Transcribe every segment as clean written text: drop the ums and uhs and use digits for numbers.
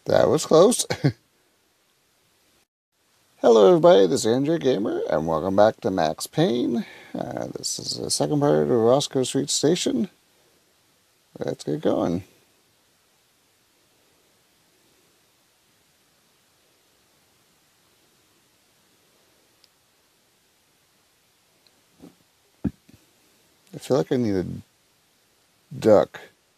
That was close. Hello, everybody. This is Andrew Gamer, and welcome back to Max Payne. This is the second part of Roscoe Street Station. Let's get going. I feel like I need a duck.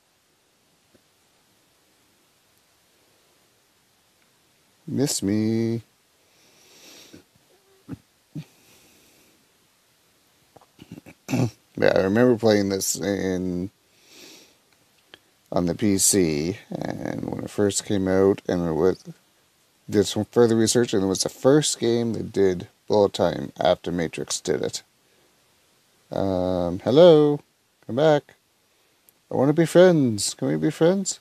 Miss me. Yeah, I remember playing this on the PC, and when it first came out, and did some further research, and it was the first game that did bullet time after Matrix did it. Hello, come back. I want to be friends. Can we be friends?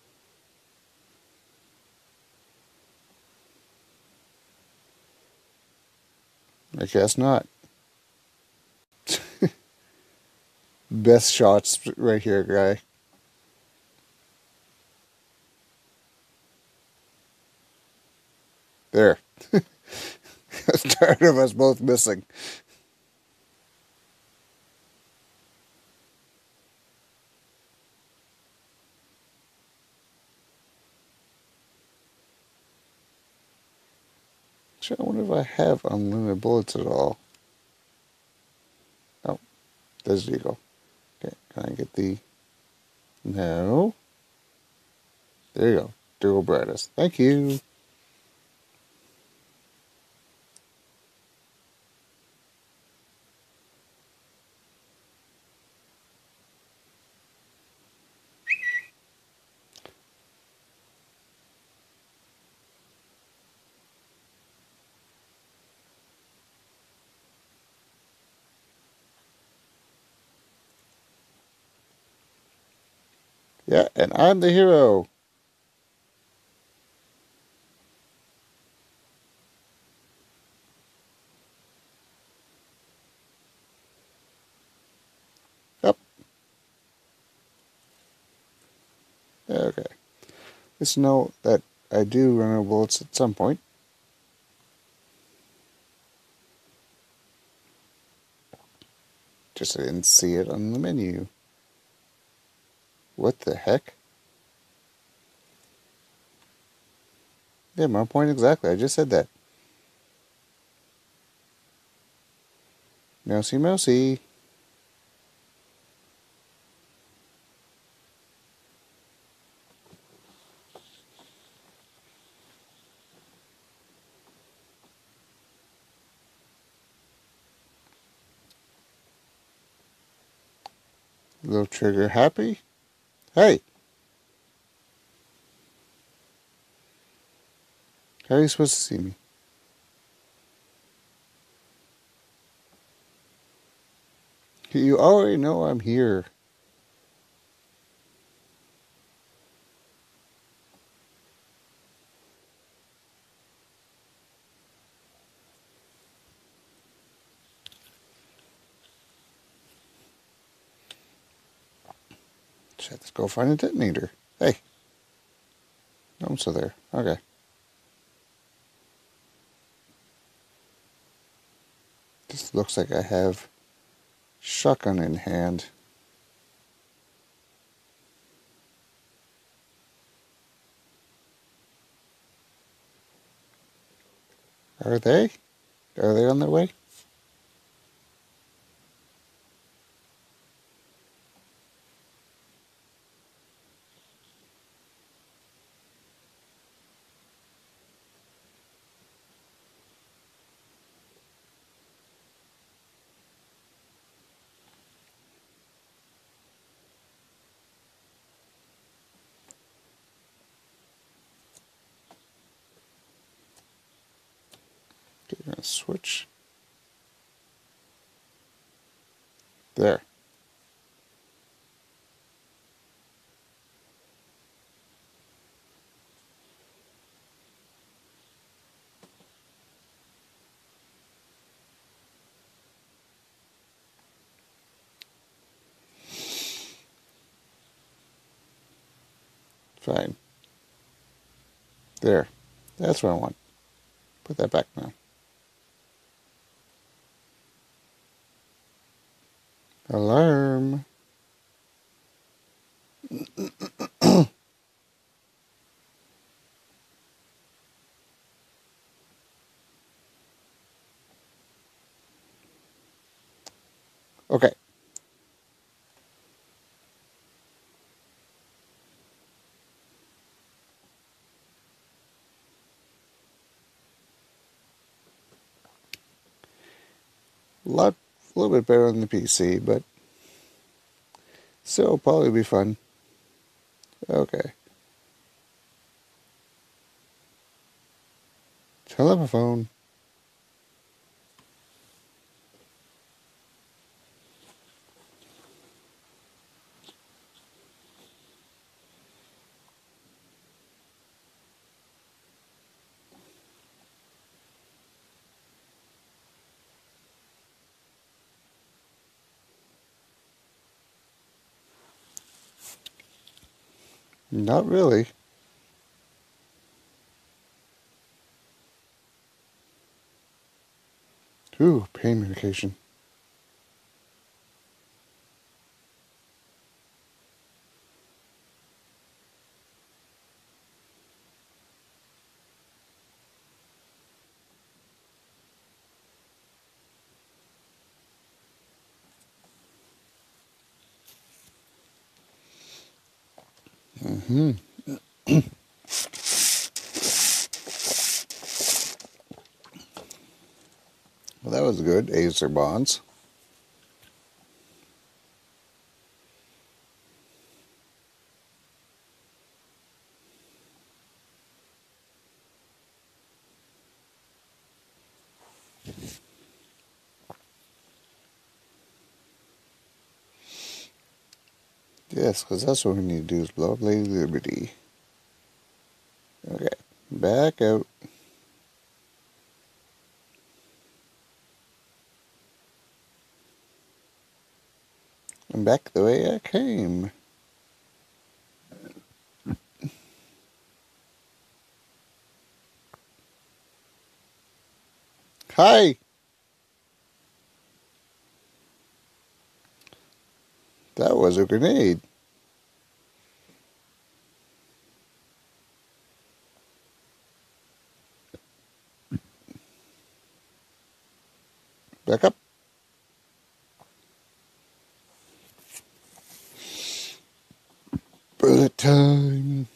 I guess not. Best shots right here, guy. There. Tired of us both missing. I wonder if I have unlimited bullets at all. Oh, there's the eagle. Okay, can I get the... No. There you go. Dual brightest. Thank you. Yeah, and I'm the hero. Yep. Okay. Just know that I do run out of bullets at some point. Just I didn't see it on the menu. What the heck? Yeah, my point exactly. I just said that. Mousy, mousy. Little trigger happy? Hey! How are you supposed to see me? You already know I'm here. Shit, let's go find a detonator. Hey. No, I'm still there. Okay. This looks like I have shotgun in hand. Are they? Are they on their way? Okay, I'm gonna switch. There. Fine. There. That's what I want. Put that back now. Alarm. Okay. A little bit better on the PC, but still probably be fun. Okay. Telephone. Not really. Ooh, pain medication. Mm-hmm. Well, that was good. Acer bonds. Yes, because that's what we need to do is blow up Lady Liberty. Okay. Back out. And back the way I came. Hi! That was a grenade. Back up. Bullet time.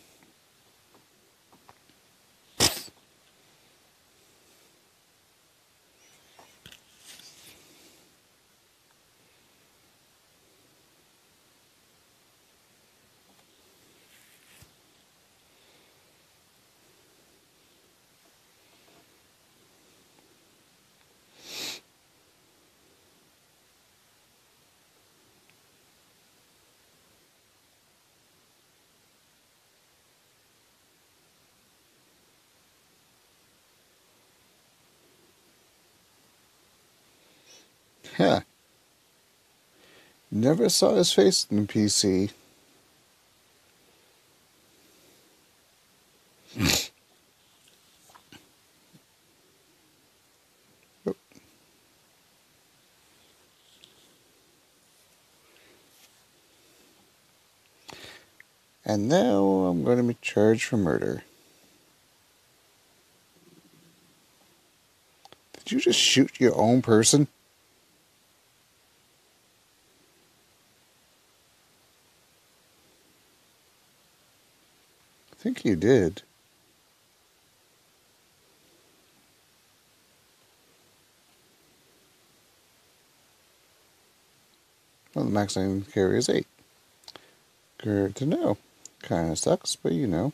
Huh. Never saw his face in the PC. And now I'm going to be charged for murder. Did you just shoot your own person? I think you did. Well, the max I can carry is 8. Good to know. Kinda sucks, but you know.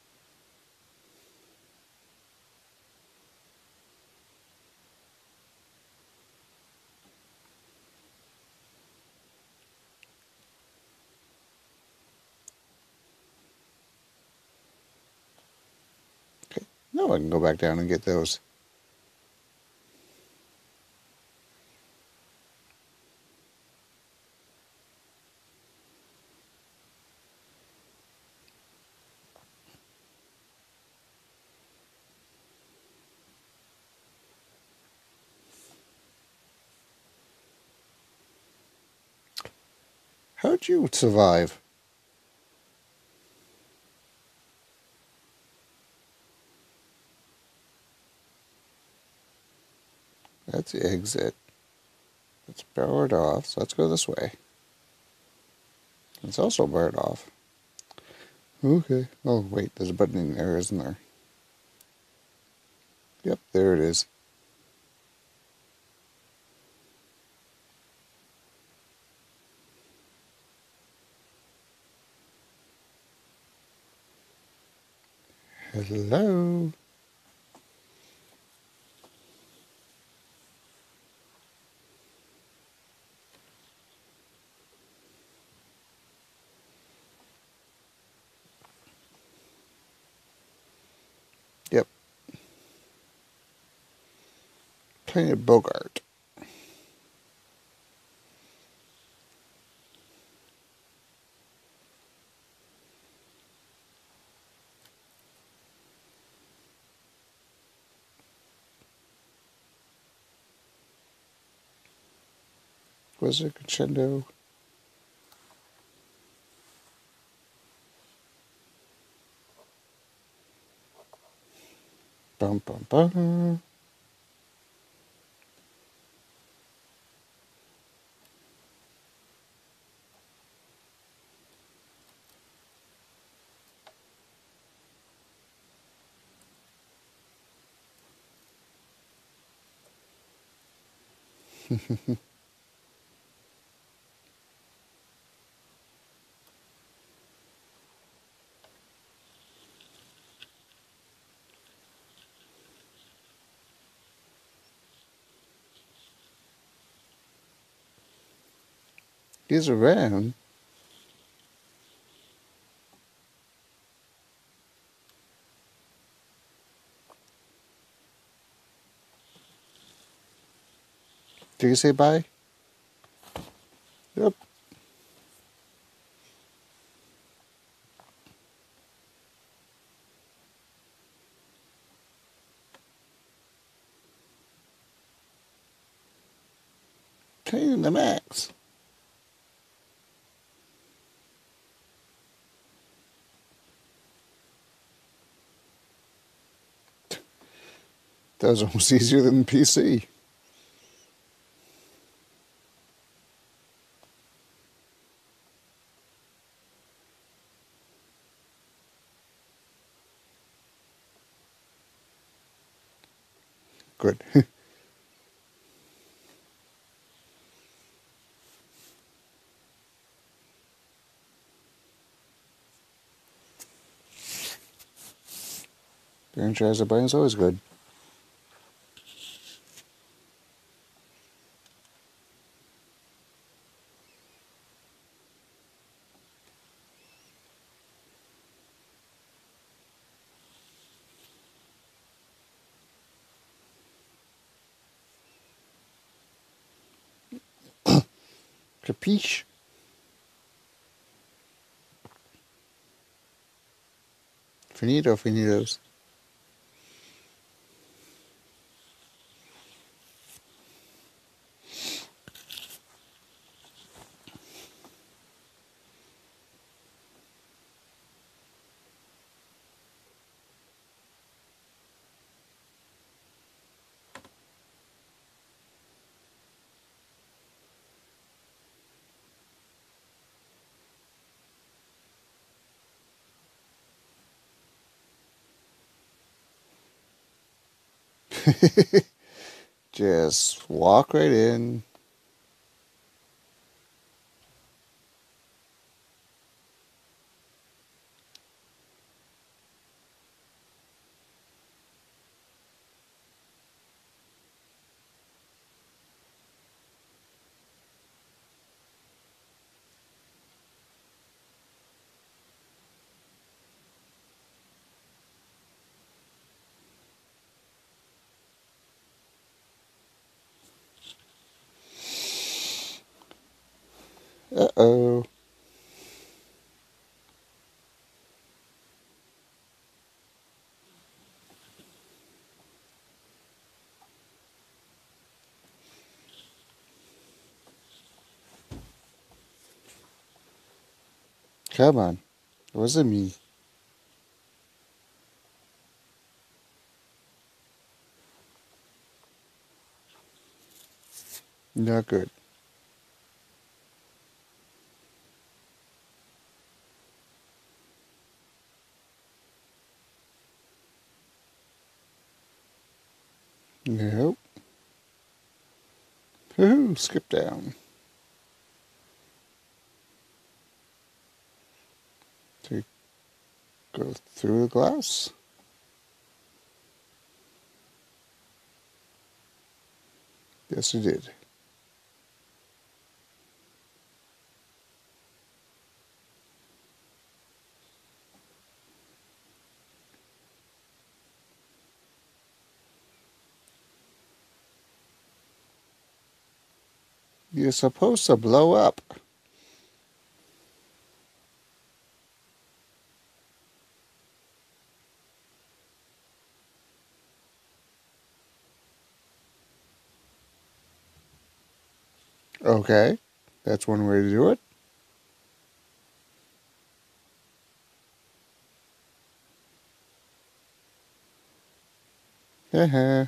Okay, now I can go back down and get those. How'd you survive? That's the exit. It's barred off, so let's go this way. It's also barred off. Okay. Oh, wait, there's a button in there, isn't there? Yep, there it is. Hello? Yep. Playing at Bogart. Was it crescendo? Bum bum bum. He's around. Did you say bye? Yep. Pain in the Max. That was almost easier than PC. Good. Franchise of buying is always good. Capiche? Finito, finitos. Just walk right in. Uh-oh. Come on. It wasn't me. Not good. Nope. Woohoo, skip down. To go through the glass. Yes, it did. You're supposed to blow up. Okay, that's one way to do it. Haha.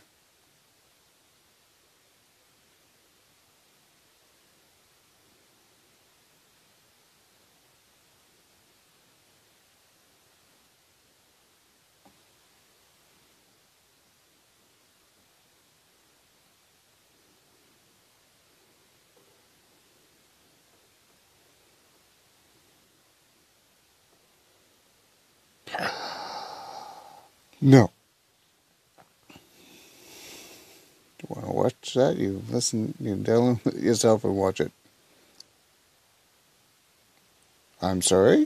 No. You want to watch that? You listen, you download it yourself and watch it. I'm sorry?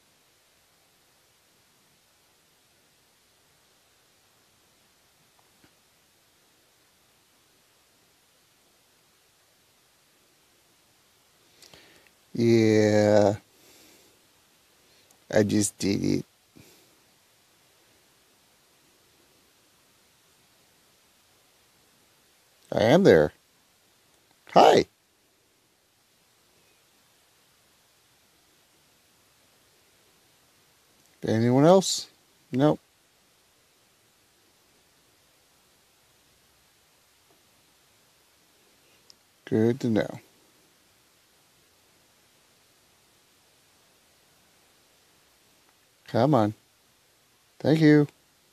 Yeah, I just did it. I am there. Hi. Anyone else? Nope. Good to know. Come on. Thank you.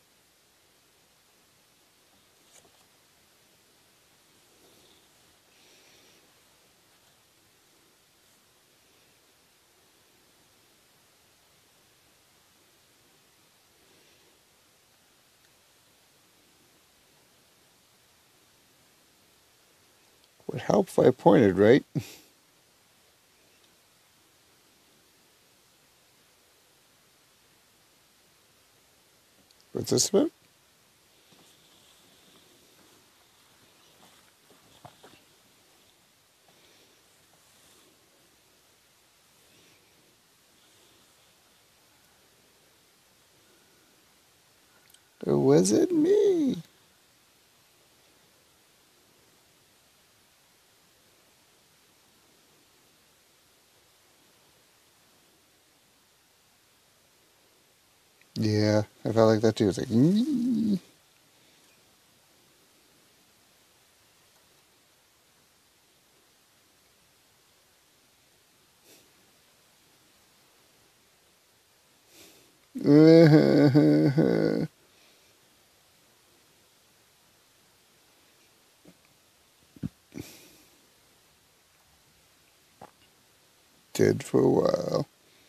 Would help if I pointed, right? What's this about? It wasn't me. Yeah, I felt like that too. It's like, did for a while.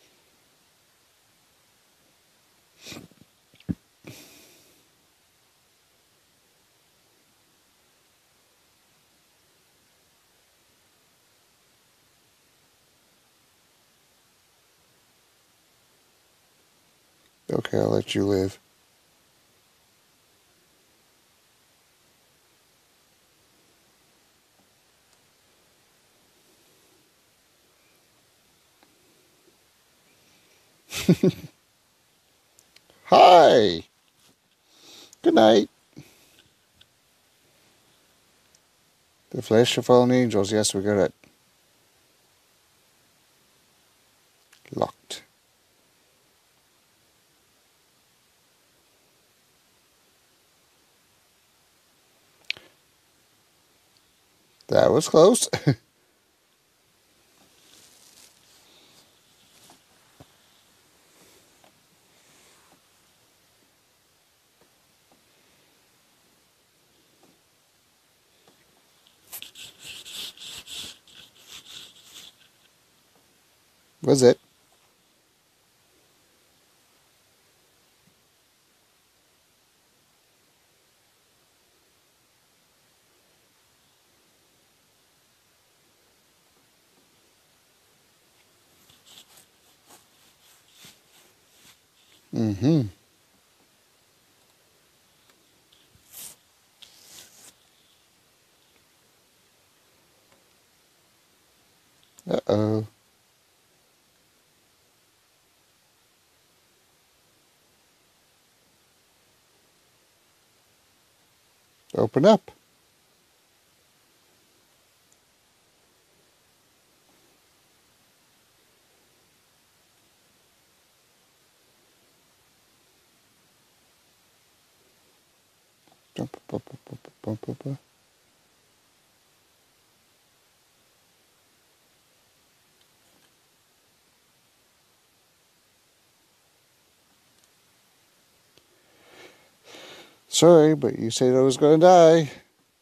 Okay, I'll let you live. Hi. Good night. The Flesh of Fallen Angels. Yes, we got it. Locked. That was close. Was it? Mm-hmm. Uh-oh. Open up. Sorry, but you said I was going to die.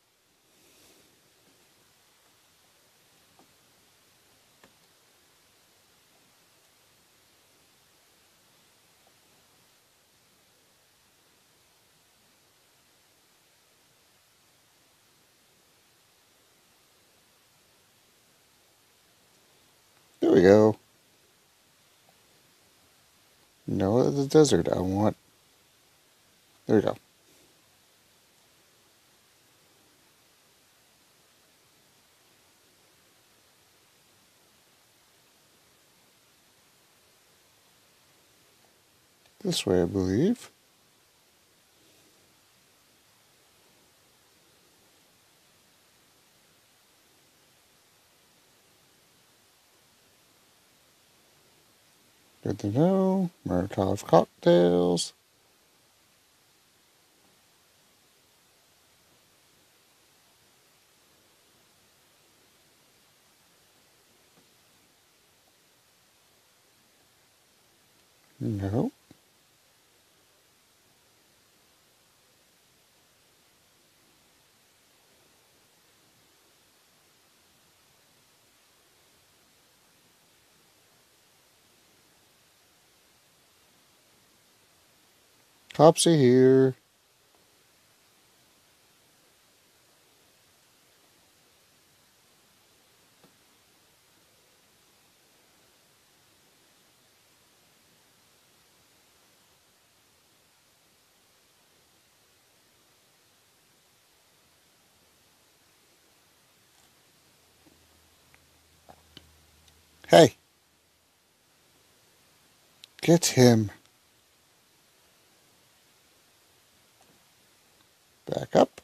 There we go. No, the desert I want. There we go. This way, I believe. Good to know. Molotov cocktails. No. Topsy here. Hey, get him. Back up.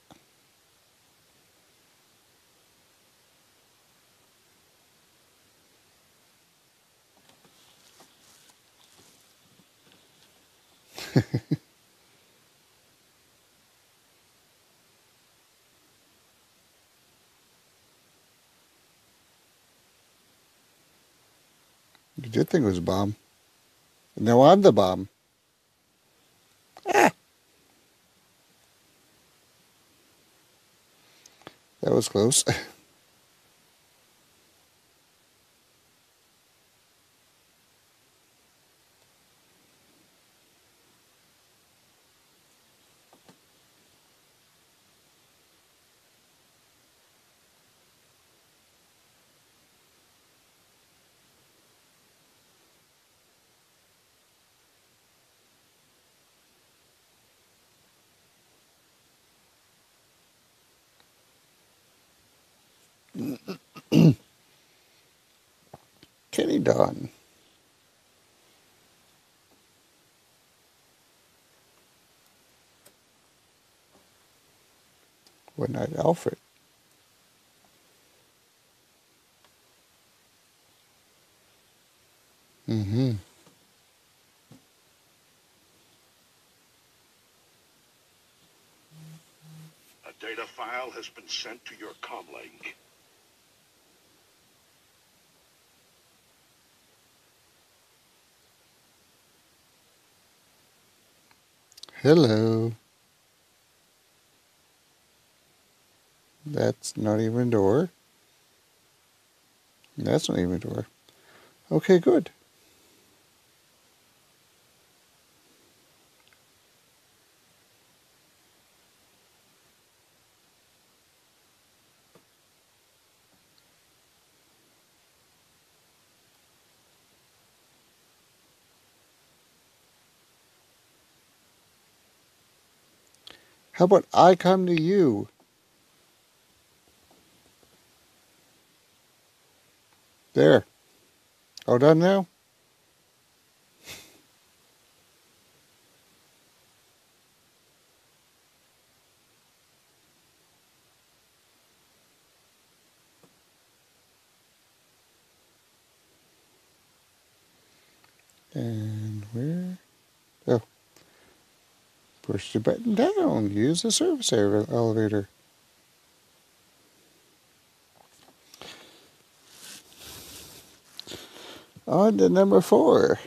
You did think it was a bomb. No, I'm the bomb. Ah, that was close. Kenny Don. One Night Alfred. Mm-hmm. A data file has been sent to your comlink. Hello. That's not even a door. That's not even a door. Okay, good. How about I come to you? There. All done now? And where? Oh, push the button down. Use the service elevator. On to number 4.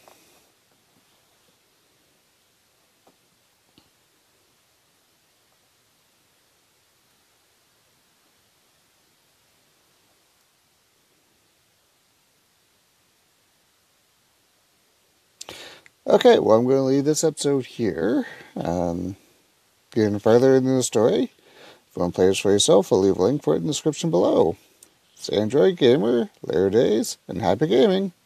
Okay, well, I'm going to leave this episode here. Getting further into the story, if you want to play this for yourself, I'll leave a link for it in the description below. It's Android Gamer, later days, and happy gaming!